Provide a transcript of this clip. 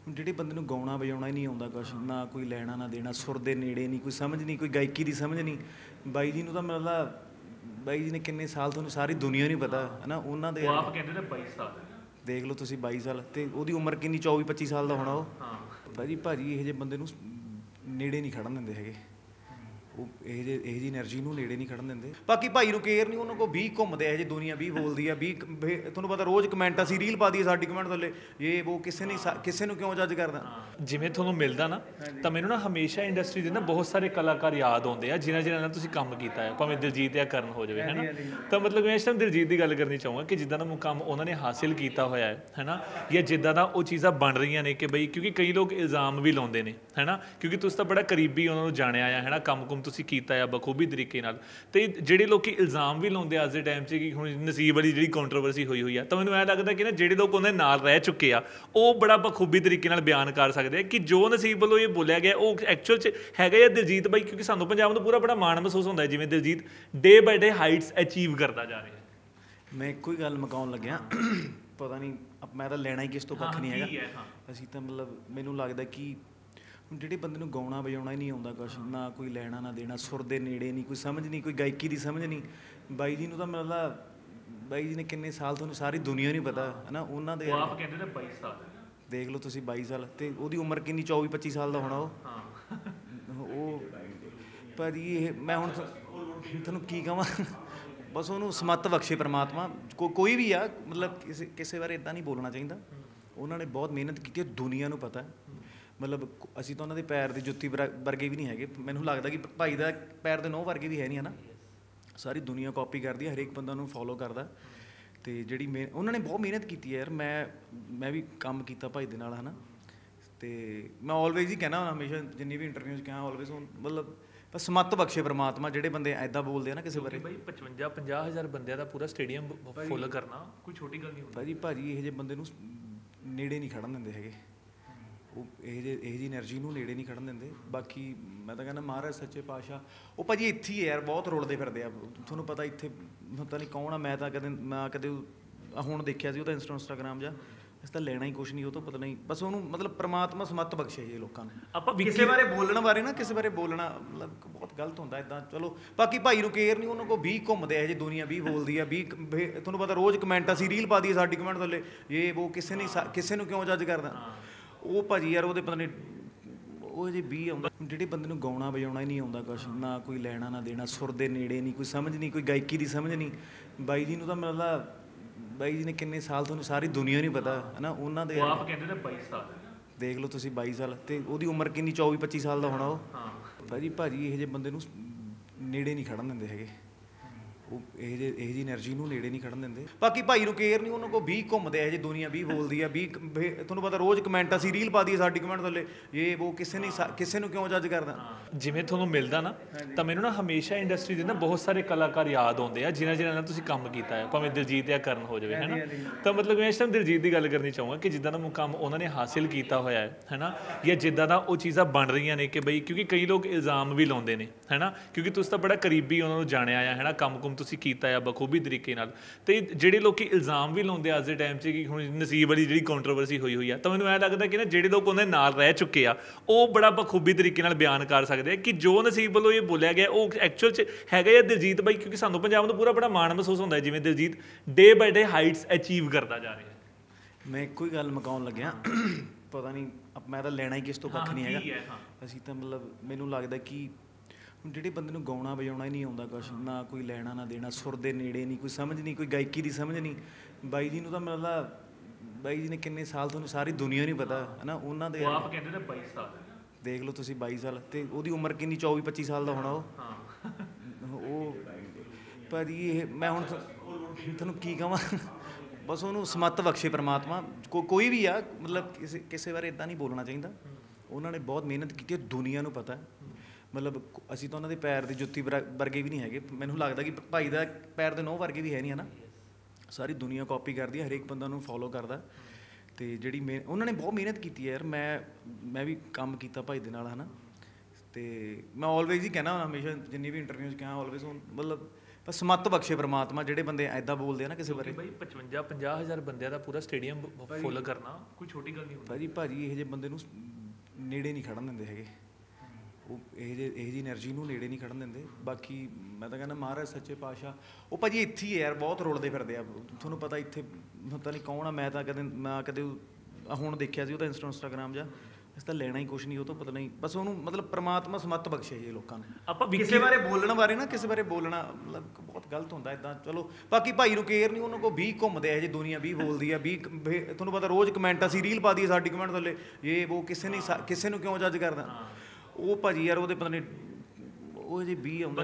ਹੁਣ ਜਿਹੜੇ ਬੰਦੇ ਨੂੰ ਗਾਉਣਾ ਵਜਾਉਣਾ ਹੀ ਨਹੀਂ ਆਉਂਦਾ ਕੁਛ ਨਾ ਕੋਈ ਲੈਣਾ ਨਾ ਦੇਣਾ ਸੁਰ ਦੇ ਨੇੜੇ ਨਹੀਂ ਕੋਈ ਸਮਝ ਨਹੀਂ ਕੋਈ ਗਾਇਕੀ ਦੀ ਸਮਝ ਨਹੀਂ ਬਾਈ ਜੀ ਨੂੰ ਤਾਂ ਮੈਨੂੰ ਲੱਗਦਾ ਬਾਈ ਜੀ ਨੇ ਕਿੰਨੇ ਸਾਲ ਤੁਹਾਨੂੰ ਸਾਰੀ ਦੁਨੀਆ ਨਹੀਂ ਪਤਾ ਹੈ ਨਾ ਉਹਨਾਂ ਦੇ ਆਪ ਕਹਿੰਦੇ ਨੇ 22 ਸਾਲ ਦੇਖ ਲਓ ਤੁਸੀਂ 22 ਸਾਲ ਤੇ ਉਹਦੀ ਉਮਰ ਕਿੰਨੀ 24 25 ਸਾਲ ਦਾ ਹੋਣਾ ਉਹ ਭਾਜੀ ਇਹੋ ਜਿਹੇ ਬੰਦੇ ਨੂੰ ਨੇੜੇ ਨਹੀਂ ਖੜਨ ਦਿੰਦੇ ਹੈਗੇ ਉਹ ਇਹ ਜਿਹੀ એનર્ਜੀ ਨੂੰ ਨੇੜੇ ਨਹੀਂ ਖੜਨ ਦਿੰਦੇ ਬਾਕੀ ਭਾਈ ਨੂੰ ਕੇਅਰ ਨਹੀਂ ਉਹਨਾਂ ਕੋਲ 20 ਘੁੰਮਦੇ ਇਹੋ ਜਿਹੇ ਦੁਨੀਆ 20 ਬੋਲਦੀ ਆ 20 ਤੁਹਾਨੂੰ ਪਤਾ ਰੋਜ਼ ਕਮੈਂਟ ਅਸੀਂ ਰੀਲ ਪਾ ਦਈਏ ਸਾਡੀ ਕਮੈਂਟ ਥੱਲੇ ਇਹ ਉਹ ਕਿਸੇ ਨੂੰ ਕਿਉਂ ਜੱਜ ਕਰਦਾ ਜਿਵੇਂ ਤੁਹਾਨੂੰ ਮਿਲਦਾ ਨਾ ਤਾਂ ਮੈਨੂੰ ਨਾ ਹਮੇਸ਼ਾ ਇੰਡਸਟਰੀ ਦੇ ਨਾ ਬਹੁਤ ਸਾਰੇ ਕਲਾਕਾਰ ਯਾਦ ਆਉਂਦੇ ਆ ਜਿਨ੍ਹਾਂ ਨਾਲ ਤੁਸੀਂ ਕੰਮ ਕੀਤਾ ਹੈ ਭਾਵੇਂ ਦਿਲਜੀਤ ਜਾਂ ਕਰਨ ਹੋ ਜਾਵੇ ਹੈ ਨਾ ਤਾਂ ਮਤਲਬ ਮੈਂ ਇਸ ਟਾਈਮ ਦਿਲਜੀਤ ਦੀ ਗੱਲ ਕਰਨੀ ਚਾਹੂੰਗਾ ਕਿ ਜਿੱਦਾਂ ਦਾ ਮੁਕਾਮ ਉਹਨਾਂ ਨੇ ਹਾਸਿਲ ਕੀਤਾ ਹੋਇਆ ਹੈ ਨਾ ਜਾਂ ਜਿੱਦਾਂ ਦਾ ਉਹ ਚੀਜ਼ਾਂ ਬਣ ਰਹੀਆਂ ਨੇ ਕਿ ਬਈ ਕਿਉਂਕਿ ਕਈ ਲੋਕ ਇਲਜ਼ਾਮ ਵੀ ਲਾਉਂਦੇ ਨੇ ਹੈ ਨਾ ਕਿਉਂਕਿ ਤੁਸੀਂ ਤਾਂ ਬੜਾ ਕਰੀਬੀ ਉਹਨਾਂ ਨੂੰ ਜਾਣਿਆ ਆ ਹੈ ਨਾ ਕੰਮ ਤੁਸੀਂ ਕੀਤਾ ਆ ਬਖੂਬੀ ਤਰੀਕੇ ਨਾਲ ਤੇ ਜਿਹੜੇ ਲੋਕੀ ਇਲਜ਼ਾਮ ਵੀ ਲਾਉਂਦੇ ਅੱਜ ਦੇ ਟਾਈਮ 'ਚ ਕਿ ਹੁਣ ਨਸੀਬ ਵਾਲੀ ਜਿਹੜੀ ਕੰਟਰੋਵਰਸੀ ਹੋਈ ਆ ਤਾਂ ਮੈਨੂੰ ਐਂ ਲੱਗਦਾ ਕਿ ਨਾ ਜਿਹੜੇ ਲੋਕ ਉਹਦੇ ਨਾਲ ਰਹਿ ਚੁੱਕੇ ਆ ਉਹ ਬੜਾ ਬਖੂਬੀ ਤਰੀਕੇ ਨਾਲ ਬਿਆਨ ਕਰ ਸਕਦੇ ਆ ਕਿ ਜੋ ਨਸੀਬ ਵੱਲੋਂ ਇਹ ਬੋਲਿਆ ਗਿਆ ਉਹ ਐਕਚੁਅਲ 'ਚ ਹੈਗਾ ਆ ਦਿਲਜੀਤ ਬਾਈ ਕਿਉਂਕਿ ਸਾਨੂੰ ਪੰਜਾਬ ਨੂੰ ਬੜਾ ਮਾਣ ਮਹਿਸੂਸ ਹੁੰਦਾ ਹੈ ਜਿਵੇਂ Diljit day by day heights achieve ਕਰਦਾ ਜਾ ਰਿਹਾ ਮੈਂ ਇੱਕੋ ਹੀ ਗੱਲ ਮੁਕਾਉਣ ਲੱਗਿਆ ਪਤਾ ਨਹੀਂ ਮੈਂ ਤਾਂ ਲੈਣਾ ਹੀ ਕਿਸ ਤੋਂ ਕੱਖ ਨਹੀਂ ਹੈਗਾ ਅਸੀਂ ਤਾਂ ਮਤਲਬ ਮੈਨੂੰ ਲੱਗਦਾ ਕਿ ਹੁਣ ਜਿਹੜੇ ਬੰਦੇ ਨੂੰ ਗਾਉਣਾ ਵਜਾਉਣਾ ਹੀ ਨਹੀਂ ਆਉਂਦਾ ਕੁਛ ਨਾ ਕੋਈ ਲੈਣਾ ਨਾ ਦੇਣਾ ਸੁਰ ਦੇ ਨੇੜੇ ਨਹੀਂ ਕੋਈ ਸਮਝ ਨਹੀਂ ਕੋਈ ਗਾਇਕੀ ਦੀ ਸਮਝ ਨਹੀਂ ਬਾਈ ਜੀ ਨੂੰ ਤਾਂ ਮੈਨੂੰ ਲੱਗਦਾ ਬਾਈ ਜੀ ਨੇ ਕਿੰਨੇ ਸਾਲ ਤੁਹਾਨੂੰ ਸਾਰੀ ਦੁਨੀਆ ਨਹੀਂ ਪਤਾ ਹੈ ਨਾ ਉਹਨਾਂ ਦੇ ਆਪ ਕਹਿੰਦੇ ਨੇ 22 ਸਾਲ ਦੇਖ ਲਓ ਤੁਸੀਂ 22 ਸਾਲ ਤੇ ਉਹਦੀ ਉਮਰ ਕਿੰਨੀ 24 25 ਸਾਲ ਦਾ ਹੋਣਾ ਉਹ ਭਾਜੀ ਇਹ ਮੈਂ ਹੁਣ ਤੁਹਾਨੂੰ ਕੀ ਕਹਾਂ ਬਸ ਉਹਨੂੰ ਸਮੱਤ ਬਖਸ਼ੇ ਪ੍ਰਮਾਤਮਾ ਕੋਈ ਵੀ ਆ ਮਤਲਬ ਕਿਸੇ ਬਾਰੇ ਇੱਦਾਂ ਨਹੀਂ ਬੋਲਣਾ ਚਾਹੀਦਾ ਉਹਨਾਂ ਨੇ ਬਹੁਤ ਮਿਹਨਤ ਕੀਤੀ ਹੈ ਦੁਨੀਆ ਨੂੰ ਪਤਾ ਮਤਲਬ ਅਸੀਂ ਤਾਂ ਉਹਨਾਂ ਦੇ ਪੈਰ ਦੀ ਜੁੱਤੀ ਵਰਗੇ ਵੀ ਨਹੀਂ ਹੈਗੇ ਮੈਨੂੰ ਲੱਗਦਾ ਕਿ ਭਾਈ ਦਾ ਪੈਰ ਦੇ ਨਹੁੰ ਵਰਗੇ ਵੀ ਹੈ ਨਹੀਂ ਹੈ ਨਾ ਸਾਰੀ ਦੁਨੀਆ ਕਾਪੀ ਕਰਦੀ ਹੈ ਹਰੇਕ ਬੰਦਾ ਉਹਨੂੰ ਫੋਲੋ ਕਰਦਾ ਅਤੇ ਜਿਹੜੀ ਉਹਨਾਂ ਨੇ ਬਹੁਤ ਮਿਹਨਤ ਕੀਤੀ ਹੈ ਯਾਰ ਮੈਂ ਵੀ ਕੰਮ ਕੀਤਾ ਭਾਈ ਦੇ ਨਾਲ ਹੈ ਨਾ ਅਤੇ ਮੈਂ ਆਲਵੇਜ਼ ਹੀ ਕਹਿਣਾ ਹਮੇਸ਼ਾ ਜਿੰਨੀ ਵੀ ਇੰਟਰਵਿਊ 'ਚ ਕਿਹਾ ਆਲਵੇਜ਼ ਮਤਲਬ ਬਸ ਸਮੱਤ ਬਖਸ਼ੇ ਪ੍ਰਮਾਤਮਾ ਜਿਹੜੇ ਬੰਦੇ ਐਦਾਂ ਬੋਲਦੇ ਆ ਨਾ ਕਿਸੇ ਬਾਰੇ ਬਾਈ 50 ਹਜ਼ਾਰ ਬੰਦਿਆਂ ਦਾ ਪੂਰਾ ਸਟੇਡੀਅਮ ਫੁੱਲ ਕਰਨਾ ਕੋਈ ਛੋਟੀ ਗੱਲ ਨਹੀਂ ਹੁੰਦੀ ਭਾਜੀ ਇਹੋ ਜਿਹੇ ਬੰਦੇ ਨੂੰ ਨੇੜੇ ਨਹੀਂ ਖੜਨ ਦਿੰਦੇ ਹੈਗੇ ਉਹ ਇਹ ਜਿਹੀ એનર્ਜੀ ਨੂੰ ਨੇੜੇ ਨਹੀਂ ਖੜਨ ਦਿੰਦੇ ਬਾਕੀ ਮੈਂ ਤਾਂ ਕਹਿੰਦਾ ਮਹਾਰਾਜ ਸੱਚੇ ਪਾਤਸ਼ਾਹ ਉਹ ਭਾਜੀ ਇੱਥੇ ਹੀ ਹੈ ਯਾਰ ਬਹੁਤ ਰੁਲਦੇ ਫਿਰਦੇ ਆ ਤੁਹਾਨੂੰ ਪਤਾ ਇੱਥੇ ਪਤਾ ਨਹੀਂ ਕੌਣ ਆ ਮੈਂ ਕਦੇ ਹੁਣ ਦੇਖਿਆ ਸੀ ਉਹਦਾ ਇੰਸਟਾਗ੍ਰਾਮ ਜਾਂ ਇਸ ਤਾਂ ਲੈਣਾ ਹੀ ਕੁਛ ਨਹੀਂ ਉਹ ਤੋਂ ਪਤਾ ਨਹੀਂ ਬਸ ਉਹਨੂੰ ਮਤਲਬ ਪ੍ਰਮਾਤਮਾ ਸਮੱਤ ਬਖਸ਼ੇ ਜੀ ਲੋਕਾਂ ਨੂੰ ਆਪਾਂ ਕਿਸੇ ਬਾਰੇ ਬੋਲਣਾ ਮਤਲਬ ਬਹੁਤ ਗਲਤ ਹੁੰਦਾ ਇੱਦਾਂ ਚਲੋ ਬਾਕੀ ਭਾਈ ਨੂੰ ਕੇਅਰ ਨਹੀਂ ਉਹਨਾਂ ਕੋਲ 20 ਘੁੰਮਦੇ ਇਹੋ ਜਿਹੇ ਦੁਨੀਆ 20 ਬੋਲਦੀ ਆ 20 ਤੁਹਾਨੂੰ ਪਤਾ ਰੋਜ਼ ਕਮੈਂਟ ਅਸੀਂ ਰੀਲ ਪਾ ਦਈਏ ਸਾਡੀ ਕਮੈਂਟ ਥੱਲੇ ਇਹ ਉਹ ਕਿਸੇ ਨੂੰ ਕਿਉਂ ਜੱਜ ਕਰਦਾ ਉਹ ਭਾਜੀ ਯਾਰ ਉਹਦੇ ਪਤਾ ਨਹੀਂ ਉਹ ਜੇ 20 ਆਉਂਦਾ ਜਿਹੜੇ ਬੰਦੇ ਨੂੰ ਗਾਉਣਾ ਵਜਾਉਣਾ ਹੀ ਨਹੀਂ ਆਉਂਦਾ ਕੁਛ ਨਾ ਕੋਈ ਲੈਣਾ ਨਾ ਦੇਣਾ ਸੁਰ ਦੇ ਨੇੜੇ ਨਹੀਂ ਕੋਈ ਸਮਝ ਨਹੀਂ ਕੋਈ ਗਾਇਕੀ ਦੀ ਸਮਝ ਨਹੀਂ ਬਾਈ ਜੀ ਨੂੰ ਤਾਂ ਮੈਨੂੰ ਲੱਗਦਾ ਬਾਈ ਜੀ ਨੇ ਕਿੰਨੇ ਸਾਲ ਤੁਹਾਨੂੰ ਸਾਰੀ ਦੁਨੀਆ ਨਹੀਂ ਪਤਾ ਹੈ ਨਾ ਉਹਨਾਂ ਦੇ ਆਪ ਕਹਿੰਦੇ ਨੇ 22 ਸਾਲ ਦੇਖ ਲਓ ਤੁਸੀਂ 22 ਸਾਲ ਤੇ ਉਹਦੀ ਉਮਰ ਕਿੰਨੀ 24 25 ਸਾਲ ਦਾ ਹੋਣਾ ਉਹ ਭਾਜੀ ਇਹੋ ਜਿਹੇ ਬੰਦੇ ਨੂੰ ਨੇੜੇ ਨਹੀਂ ਖੜਨ ਦਿੰਦੇ ਹੈਗੇ ਉਹ ਇਹ ਜਿਹੀ એનર્ਜੀ ਨੂੰ ਨੇੜੇ ਨਹੀਂ ਖੜਨ ਦਿੰਦੇ ਬਾਕੀ ਭਾਈ ਨੂੰ ਕੇਅਰ ਨਹੀਂ ਉਹਨਾਂ ਕੋਲ 20 ਘੁੰਮਦੇ ਇਹੋ ਜਿਹੇ ਦੁਨੀਆ 20 ਬੋਲਦੀ ਆ 20 ਤੁਹਾਨੂੰ ਪਤਾ ਰੋਜ਼ ਕਮੈਂਟ ਅਸੀਂ ਰੀਲ ਪਾ ਦਈਏ ਸਾਡੀ ਕਮੈਂਟ ਥੱਲੇ ਇਹ ਉਹ ਕਿਸੇ ਨੂੰ ਕਿਉਂ ਜੱਜ ਕਰਦਾ ਜਿਵੇਂ ਤੁਹਾਨੂੰ ਮਿਲਦਾ ਨਾ ਤਾਂ ਮੈਨੂੰ ਨਾ ਹਮੇਸ਼ਾ ਇੰਡਸਟਰੀ ਦੇ ਨਾ ਬਹੁਤ ਸਾਰੇ ਕਲਾਕਾਰ ਯਾਦ ਆਉਂਦੇ ਆ ਜਿਨ੍ਹਾਂ ਨਾਲ ਤੁਸੀਂ ਕੰਮ ਕੀਤਾ ਹੈ ਭਾਵੇਂ ਦਿਲਜੀਤ ਜਾਂ ਕਰਨ ਹੋ ਜਾਵੇ ਹੈ ਨਾ ਤਾਂ ਮਤਲਬ ਮੈਂ ਇਸ ਟਾਈਮ ਦਿਲਜੀਤ ਦੀ ਗੱਲ ਕਰਨੀ ਚਾਹੂੰਗਾ ਕਿ ਜਿੱਦਾਂ ਦਾ ਮੁਕਾਮ ਉਹਨਾਂ ਨੇ ਹਾਸਿਲ ਕੀਤਾ ਹੋਇਆ ਹੈ ਨਾ ਜਾਂ ਜਿੱਦਾਂ ਦਾ ਉਹ ਚੀਜ਼ਾਂ ਬਣ ਰਹੀਆਂ ਨੇ ਕਿ ਬਈ ਕਿਉਂਕਿ ਕਈ ਲੋਕ ਇਲਜ਼ਾਮ ਵੀ ਲਾਉਂਦੇ ਨੇ ਹੈ ਨਾ ਕਿਉਂਕਿ ਤੁਸੀਂ ਤਾਂ ਬੜਾ ਕਰੀਬੀ ਉਹਨਾਂ ਨੂੰ ਜਾਣਿਆ ਆ ਹੈ ਨਾ ਕੰਮ ਤੁਸੀਂ ਕੀਤਾ ਆ ਬਖੂਬੀ ਤਰੀਕੇ ਨਾਲ ਤੇ ਜਿਹੜੇ ਲੋਕੀ ਇਲਜ਼ਾਮ ਵੀ ਲਾਉਂਦੇ ਅੱਜ ਦੇ ਟਾਈਮ 'ਚ ਕਿ ਹੁਣ ਨਸੀਬ ਵਾਲੀ ਜਿਹੜੀ ਕੰਟਰੋਵਰਸੀ ਹੋਈ ਆ ਤਾਂ ਮੈਨੂੰ ਐਂ ਲੱਗਦਾ ਕਿ ਨਾ ਜਿਹੜੇ ਲੋਕ ਉਹਦੇ ਨਾਲ ਰਹਿ ਚੁੱਕੇ ਆ ਉਹ ਬੜਾ ਬਖੂਬੀ ਤਰੀਕੇ ਨਾਲ ਬਿਆਨ ਕਰ ਸਕਦੇ ਆ ਕਿ ਜੋ ਨਸੀਬ ਵੱਲੋਂ ਇਹ ਬੋਲਿਆ ਗਿਆ ਉਹ ਐਕਚੁਅਲ 'ਚ ਹੈਗਾ ਆ ਦਿਲਜੀਤ ਬਾਈ ਕਿਉਂਕਿ ਸਾਨੂੰ ਪੰਜਾਬ ਨੂੰ ਬੜਾ ਮਾਣ ਮਹਿਸੂਸ ਹੁੰਦਾ ਹੈ ਜਿਵੇਂ Diljit day by day heights achieve ਕਰਦਾ ਜਾ ਰਿਹਾ ਮੈਂ ਇੱਕੋ ਹੀ ਗੱਲ ਮੁਕਾਉਣ ਲੱਗਿਆ ਪਤਾ ਨਹੀਂ ਮੈਂ ਤਾਂ ਲੈਣਾ ਹੀ ਕਿਸ ਤੋਂ ਕੱਖ ਨਹੀਂ ਹੈਗਾ ਅਸੀਂ ਤਾਂ ਮਤਲਬ ਮੈਨੂੰ ਲੱਗਦਾ ਕਿ ਹੁਣ ਜਿਹੜੇ ਬੰਦੇ ਨੂੰ ਗਾਉਣਾ ਵਜਾਉਣਾ ਹੀ ਨਹੀਂ ਆਉਂਦਾ ਕੁਛ ਨਾ ਕੋਈ ਲੈਣਾ ਨਾ ਦੇਣਾ ਸੁਰ ਦੇ ਨੇੜੇ ਨਹੀਂ ਕੋਈ ਸਮਝ ਨਹੀਂ ਕੋਈ ਗਾਇਕੀ ਦੀ ਸਮਝ ਨਹੀਂ ਬਾਈ ਜੀ ਨੂੰ ਤਾਂ ਮੈਨੂੰ ਲੱਗਦਾ ਬਾਈ ਜੀ ਨੇ ਕਿੰਨੇ ਸਾਲ ਤੁਹਾਨੂੰ ਸਾਰੀ ਦੁਨੀਆ ਨਹੀਂ ਪਤਾ ਹੈ ਨਾ ਉਹਨਾਂ ਦੇ ਆਪ ਕਹਿੰਦੇ ਨੇ 22 ਸਾਲ ਦੇਖ ਲਓ ਤੁਸੀਂ 22 ਸਾਲ ਤੇ ਉਹਦੀ ਉਮਰ ਕਿੰਨੀ 24 25 ਸਾਲ ਦਾ ਹੋਣਾ ਉਹ ਭਾਜੀ ਇਹ ਮੈਂ ਹੁਣ ਤੁਹਾਨੂੰ ਕੀ ਕਹਾਂ ਬਸ ਉਹਨੂੰ ਸਮੱਤ ਬਖਸ਼ੇ ਪ੍ਰਮਾਤਮਾ ਕੋਈ ਵੀ ਆ ਮਤਲਬ ਕਿਸੇ ਬਾਰੇ ਇੱਦਾਂ ਨਹੀਂ ਬੋਲਣਾ ਚਾਹੀਦਾ ਉਹਨਾਂ ਨੇ ਬਹੁਤ ਮਿਹਨਤ ਕੀਤੀ ਹੈ ਦੁਨੀਆ ਨੂੰ ਪਤਾ ਮਤਲਬ ਅਸੀਂ ਤਾਂ ਉਹਨਾਂ ਦੇ ਪੈਰ ਦੀ ਜੁੱਤੀ ਵਰਗੇ ਵੀ ਨਹੀਂ ਹੈਗੇ ਮੈਨੂੰ ਲੱਗਦਾ ਕਿ ਭਾਈ ਦਾ ਪੈਰ ਦੇ ਨਹੁੰ ਵਰਗੇ ਵੀ ਹੈ ਨਹੀਂ ਹੈ ਨਾ ਸਾਰੀ ਦੁਨੀਆ ਕਾਪੀ ਕਰਦੀ ਹੈ ਹਰੇਕ ਬੰਦਾ ਉਹਨੂੰ ਫੋਲੋ ਕਰਦਾ ਅਤੇ ਜਿਹੜੀ ਉਹਨਾਂ ਨੇ ਬਹੁਤ ਮਿਹਨਤ ਕੀਤੀ ਹੈ ਯਾਰ ਮੈਂ ਵੀ ਕੰਮ ਕੀਤਾ ਭਾਈ ਦੇ ਨਾਲ ਹੈ ਨਾ ਅਤੇ ਮੈਂ ਆਲਵੇਜ਼ ਹੀ ਕਹਿਣਾ ਹਮੇਸ਼ਾ ਜਿੰਨੀ ਵੀ ਇੰਟਰਵਿਊ 'ਚ ਕਿਹਾ ਆਲਵੇਜ਼ ਮਤਲਬ ਸਮੱਤ ਬਖਸ਼ੇ ਪ੍ਰਮਾਤਮਾ ਜਿਹੜੇ ਬੰਦੇ ਐਦਾਂ ਬੋਲਦੇ ਆ ਨਾ ਕਿਸੇ ਬਾਰੇ। ਬਾਈ 50,000 ਬੰਦਿਆਂ ਦਾ ਪੂਰਾ ਸਟੇਡੀਅਮ ਫੁੱਲ ਕਰਨਾ ਕੋਈ ਛੋਟੀ ਗੱਲ ਨਹੀਂ ਹੁੰਦੀ। ਭਾਜੀ ਇਹੋ ਜਿਹੇ ਬੰਦੇ ਨੂੰ ਨੇੜੇ ਨਹੀਂ ਖੜਨ ਦਿੰਦੇ ਹੈਗੇ, ਉਹ ਇਹੋ ਜਿਹੀ એનર્ਜੀ ਨੂੰ ਨੇੜੇ ਨਹੀਂ ਖੜਨ ਦਿੰਦੇ। ਬਾਕੀ ਮੈਂ ਤਾਂ ਕਹਿੰਦਾ ਮਹਾਰਾਜ ਸੱਚੇ ਪਾਤਸ਼ਾਹ, ਉਹ ਭਾਜੀ ਇੱਥੇ ਹੀ ਹੈ ਯਾਰ, ਬਹੁਤ ਰੁਲਦੇ ਫਿਰਦੇ ਆ। ਤੁਹਾਨੂੰ ਪਤਾ ਇੱਥੇ ਪਤਾ ਨਹੀਂ ਕੌਣ ਆ, ਮੈਂ ਕਦੇ ਹੁਣ ਦੇਖਿਆ ਸੀ ਉਹਦਾ ਇੰਸਟਾਗ੍ਰਾਮ ਜਾਂ ਇਸ ਤਾਂ ਲੈਣਾ ਹੀ ਕੁਛ ਨਹੀਂ ਉਹ ਤੋਂ, ਪਤਾ ਨਹੀਂ ਬਸ ਉਹਨੂੰ ਮਤਲਬ ਪ੍ਰਮਾਤਮਾ ਸਮੱਤ ਬਖਸ਼ੇ ਜੀ ਲੋਕਾਂ ਨੂੰ। ਆਪਾਂ ਕਿਸੇ ਬਾਰੇ ਬੋਲਣਾ ਮਤਲਬ ਬਹੁਤ ਗਲਤ ਹੁੰਦਾ ਇੱਦਾਂ। ਚਲੋ ਬਾਕੀ ਭਾਈ ਨੂੰ ਕੇਅਰ ਨਹੀਂ, ਉਹਨਾਂ ਕੋਲ 20 ਘੁੰਮਦੇ ਆ ਜੇ ਦੁਨੀਆ 20 ਬੋਲਦੀ ਆ 20 ਤੁਹਾਨੂੰ ਪਤਾ ਰੋਜ਼ ਕਮੈਂਟ ਅਸੀਂ ਰੀਲ ਪਾ ਦਈਏ ਸਾਡੀ ਕਮੈਂਟ ਥੱਲੇ ਇਹ ਉਹ ਕਿਸੇ ਨੂੰ ਕਿਉਂ ਜੱਜ ਕਰਦਾ ਉਹ ਭਾਜੀ ਯਾਰ ਉਹਦੇ ਪਤਾ ਨਹੀਂ ਉਹ ਜੇ 20 ਆਉਂਦਾ